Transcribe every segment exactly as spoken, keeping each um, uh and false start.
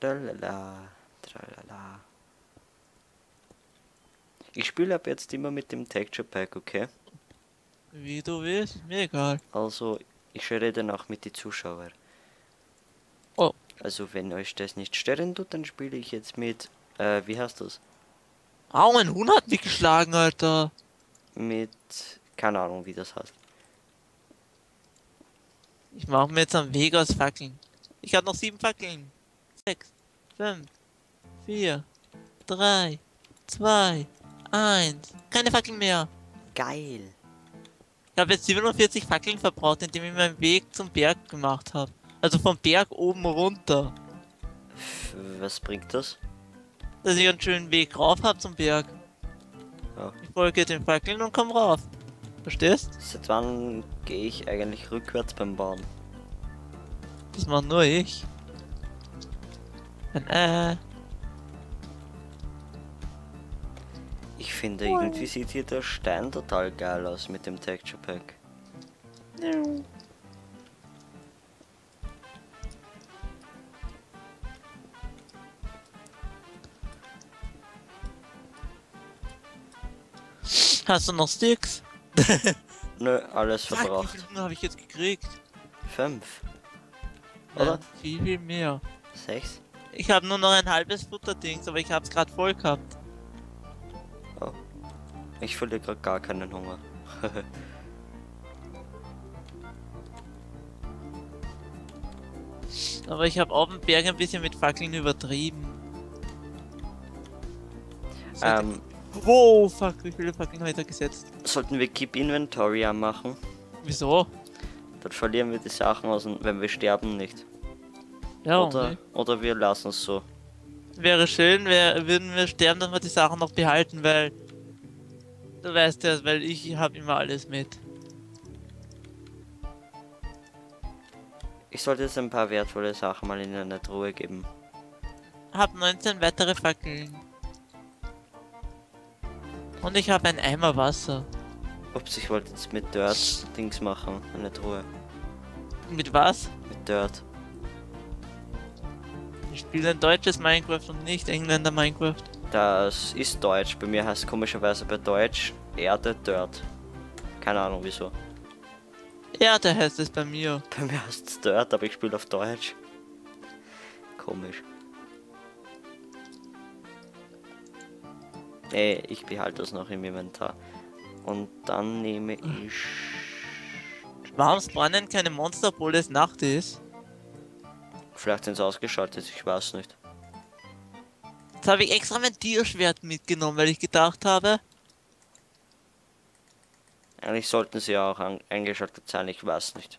Tralala, tralala. Ich spiele ab jetzt immer mit dem Texture Pack, okay? Wie du willst, mir egal. Also, ich rede dann auch mit den Zuschauern. Oh. Also, wenn euch das nicht stören tut, dann spiele ich jetzt mit, äh, wie heißt das? Au, ein Huhn hat mich geschlagen, Alter. Mit, keine Ahnung, wie das heißt. Ich mache mir jetzt einen Weg aus Fackeln. Ich habe noch sieben Fackeln. Sechs, fünf, vier, drei, zwei, eins. Keine Fackeln mehr. Geil. Ich habe jetzt siebenundvierzig Fackeln verbraucht, indem ich meinen Weg zum Berg gemacht habe. Also vom Berg oben runter. F was bringt das? Dass ich einen schönen Weg rauf habe zum Berg. Ja. Ich folge den Fackeln und komm rauf. Verstehst? Seit wann gehe ich eigentlich rückwärts beim Bauen? Das macht nur ich. Und, äh. Ich finde, irgendwie sieht hier der Stein total geil aus mit dem Texture Pack. Hast du noch Sticks? Nö, alles Fuck, verbraucht. wie viel Hunger habe ich jetzt gekriegt? Fünf. Oder? Äh, viel, viel mehr. Sechs? Ich habe nur noch ein halbes Futterdings, aber ich habe es gerade voll gehabt. Oh. Ich verliere gerade gar keinen Hunger. Aber ich habe auf dem Berg ein bisschen mit Fackeln übertrieben. ähm, Wow, fuck, wie viele Fackeln habe ich da gesetzt? sollten wir Keep Inventory anmachen? Wieso? Dann verlieren wir die Sachen aus, und wenn wir sterben nicht. Ja, Oder, okay. oder wir lassen es so. Wäre schön, wär, würden wir sterben, dass wir die Sachen noch behalten, weil... Du weißt ja, weil ich habe immer alles mit. Ich sollte jetzt ein paar wertvolle Sachen mal in eine Truhe geben. Hab neunzehn weitere Fackeln. Und ich habe einen Eimer Wasser. Ups, ich wollte jetzt mit Dirt Dings machen, eine Truhe. Mit was? Mit Dirt. Ich spiele ein deutsches Minecraft und nicht Engländer Minecraft. Das ist Deutsch. Bei mir heißt komischerweise bei Deutsch Erde Dirt. Keine Ahnung wieso. Erde heißt es bei mir. Bei mir heißt es Dirt, aber ich spiele auf Deutsch. Komisch. Nee, ich behalte das noch im Inventar. Und dann nehme ich... Warum spawnen keine Monster, obwohl es Nacht ist? Vielleicht sind sie ausgeschaltet, ich weiß nicht. Jetzt habe ich extra mein Tierschwert mitgenommen, weil ich gedacht habe... Eigentlich sollten sie auch an eingeschaltet sein, ich weiß nicht.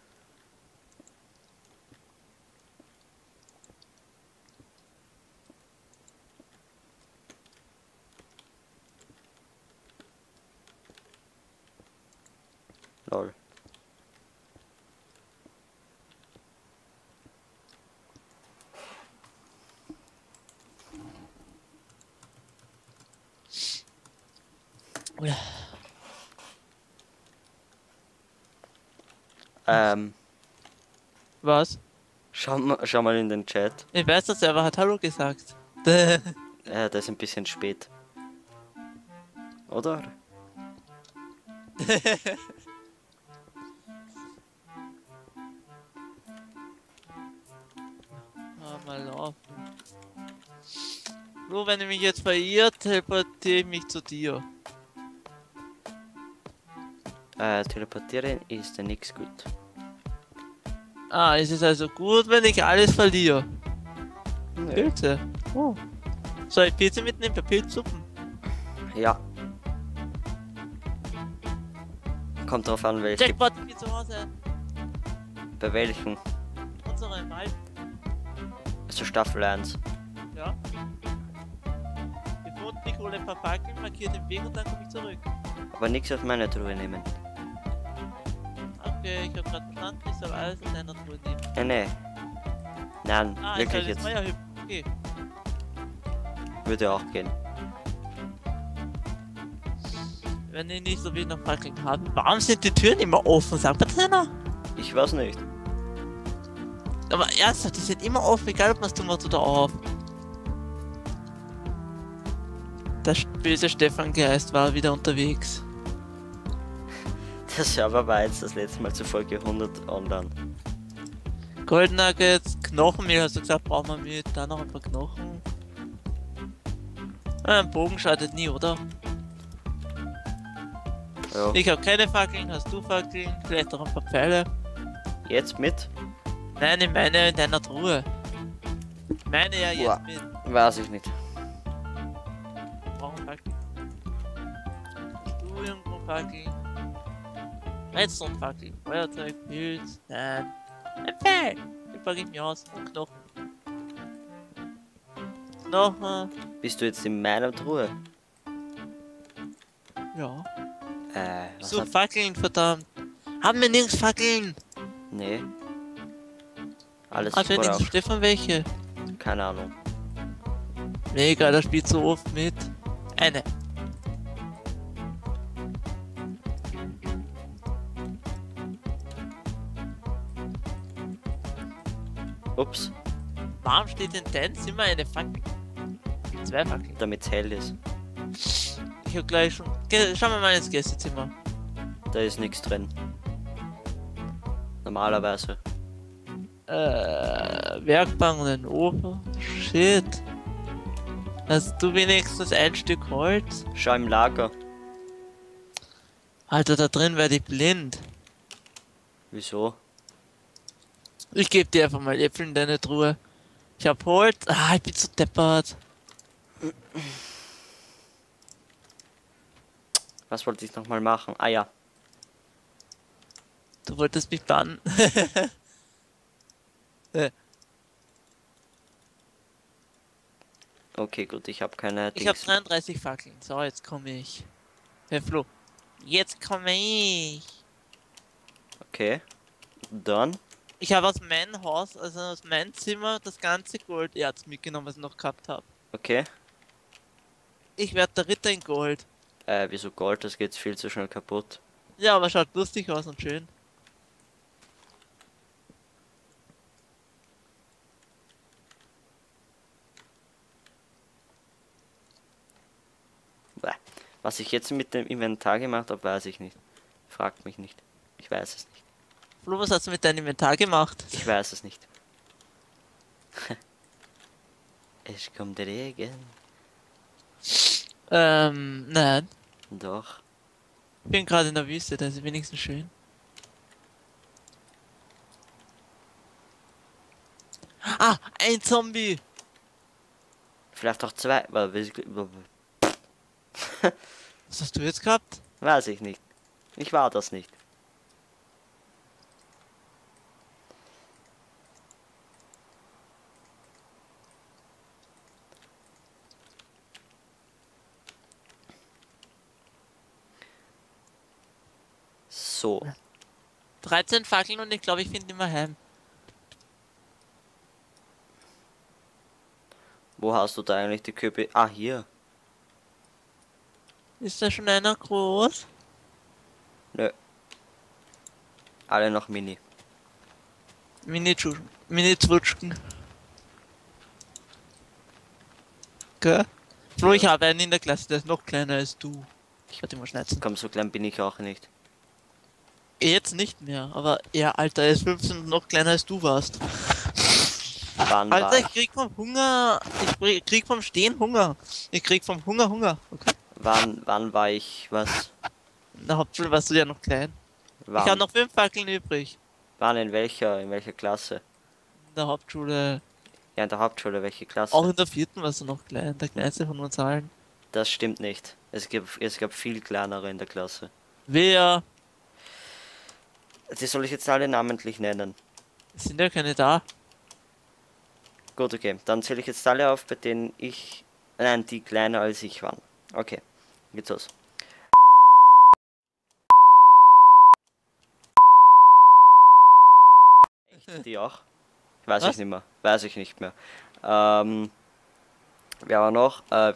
Lol. Ja. Ähm, Was? schau mal, schau mal in den Chat. Ich weiß, der Server hat Hallo gesagt. Äh, das ist ein bisschen spät. Oder? Ah, mal laufen. Nur wenn ihr mich jetzt verirrt, teleportiere ich mich zu dir. Äh, teleportieren ist ja nix gut. Ah, es ist also gut, wenn ich alles verliere. Nö. Pilze. Oh. Soll ich Pilze mitnehmen für Pilzsuppen? Ja. Kommt drauf an, welche. Jackpot, ich bin zu Hause. Bei welchen? Unsere im Wald. Also Staffel eins. Ja. Gefunden, ich hole ein paar Fackeln, markiere den Weg und dann komme ich zurück. Aber nichts auf meine Truhe nehmen. Okay, ich habe gerade verstanden, ich soll alles in einer Truhe nehmen. Äh, nee. Nein, Ah, ich soll wirklich jetzt jetzt. Feuer hüpfen. Okay. Würde auch gehen. Wenn ich nicht so viel noch Fackeln habe. Warum sind die Türen immer offen? Sagt mir das einer? Ich weiß nicht. Aber ernsthaft, die sind immer offen, egal ob man es zumacht oder auf. Der böse Stefan Geist war wieder unterwegs. Der Server war jetzt das letzte Mal zur Folge hundert online. Gold Nuggets, Knochenmehl hast du gesagt, brauchen wir mit. Dann noch ein paar Knochen. Ah, ein Bogen schadet nie, oder? Ja. Ich habe keine Fackeln, hast du Fackeln? Vielleicht auch ein paar Pfeile. Jetzt mit? Nein, ich meine in deiner Truhe. Ich meine ja jetzt Boah. mit. Weiß ich nicht. Wir brauchen Fackeln. Hast du irgendwo Fackeln? Redstone-Fackeln, Feuerzeug, Pilz, nein. Ein Pfeil! Den packe ich mir aus. Und Knochen. Knochen. Bist du jetzt in meiner Truhe? Ja. Äh, was So, hat... Fackeln, verdammt. Haben wir nirgends Fackeln? Nee. Alles Hat voll wenigstens auf. Stefan welche? Keine Ahnung. Mega, der spielt so oft mit. Eine. Ups, Warum steht in deinem Zimmer eine Fackel? Zwei Fackeln. damit es hell ist. Ich hab gleich schon. Ge Schauen wir mal ins Gästezimmer. Da ist nichts drin. Normalerweise. Äh, Werkbank und ein Ofen. Shit. Hast du wenigstens ein Stück Holz? Schau im Lager. Alter, da drin werde ich blind. Wieso? Ich gebe dir einfach mal Äpfel in deine Truhe. Ich hab Holz. Ah, ich bin so deppert. Was wollte ich nochmal machen? Ah ja. Du wolltest mich bannen. äh, Okay, gut, ich habe keine ich habe Dings. dreiunddreißig Fackeln. So, jetzt komme ich. Herr Flo. Jetzt komme ich. Okay. Dann. Ich habe aus meinem Haus, also aus meinem Zimmer, das ganze Golderz mitgenommen, was ich noch gehabt habe. Okay. Ich werde der Ritter in Gold. Äh, wieso Gold? Das geht viel zu schnell kaputt. Ja, aber schaut lustig aus und schön. Bäh. Was ich jetzt mit dem Inventar gemacht habe, weiß ich nicht. Fragt mich nicht. Ich weiß es nicht. Flo, was hast du mit deinem Inventar gemacht? Ich weiß es nicht. Es kommt Regen. Ähm, nein. Doch. Ich bin gerade in der Wüste, das ist wenigstens schön. Ah, ein Zombie! Vielleicht auch zwei. weil wir- Was hast du jetzt gehabt? Weiß ich nicht. Ich war das nicht. So. dreizehn Fackeln und ich glaube, ich finde immer heim. Wo hast du da eigentlich die Köpfe? Ah, hier. Ist da schon einer groß? Nö. Alle noch Mini. Mini-Zwutschgen. Mini-Zwutschgen. Gell? Flo, ich habe einen in der Klasse, der ist noch kleiner als du. Ich werde ihn mal schneiden. Komm, so klein bin ich auch nicht. Jetzt nicht mehr, aber er, Alter, er ist fünfzehn und noch kleiner als du warst. Wann Alter, war ich ich? krieg vom Hunger, ich krieg- krieg vom Stehen Hunger. Ich krieg vom Hunger Hunger. Okay. Wann, wann war ich? Was? In der Hauptschule warst du ja noch klein. Ich habe Wann? noch fünf Fackeln übrig. Wann in welcher? In welcher Klasse? In der Hauptschule, Ja, in der Hauptschule. Welche Klasse? auch in der vierten warst du noch klein, der kleinste von uns allen. Das stimmt nicht. Es gibt, es gab viel kleinere in der Klasse. Wer? Die soll ich jetzt alle namentlich nennen. Es sind ja keine da. Gut, okay. Dann zähle ich jetzt alle auf, bei denen ich... Nein, die kleiner als ich waren. Okay. Geht's los. Echt? Die auch? Weiß Was? ich nicht mehr. Weiß ich nicht mehr. Ähm... Wer war noch? Äh...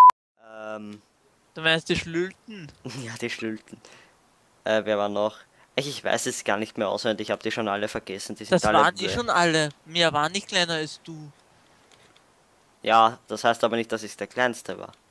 Ähm... Du meinst die Schlülten? Ja, die Stülten. Äh, wer war noch? Ich, ich weiß es gar nicht mehr auswendig, ich habe die schon alle vergessen. Die sind Das alle waren die blöd. schon alle. Mehr war nicht kleiner als du. Ja, das heißt aber nicht, dass ich der Kleinste war.